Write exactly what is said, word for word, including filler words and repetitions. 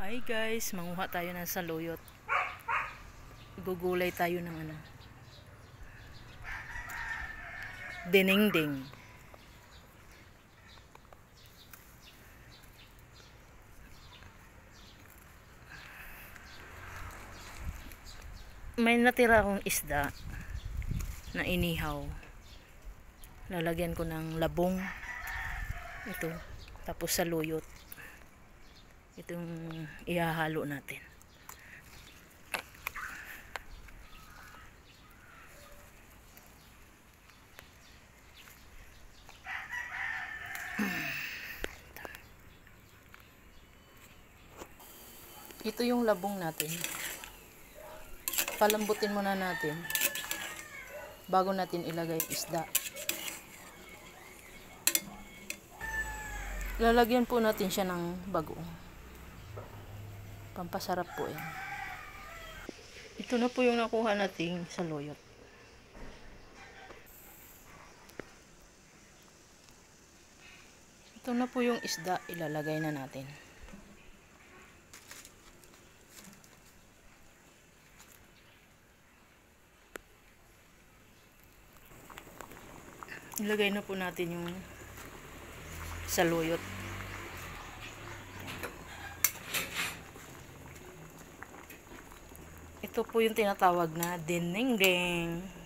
Hi guys, manguha tayo ng saluyot. Gugulay tayo ng ano, dinengdeng. May natira akong isda na inihaw. Lalagyan ko ng labong. Ito, tapos saluyot. Itong ihahalo natin. Ito yung labong natin. Palambutin muna natin bago natin ilagay isda. Lalagyan po natin siya ng bagoong. Pampasarap po yan. Ito na po yung nakuha nating saluyot. Ito na po yung isda, ilalagay na natin. Ilagay na po natin yung saluyot. Ito po yung tinatawag na dinengdeng.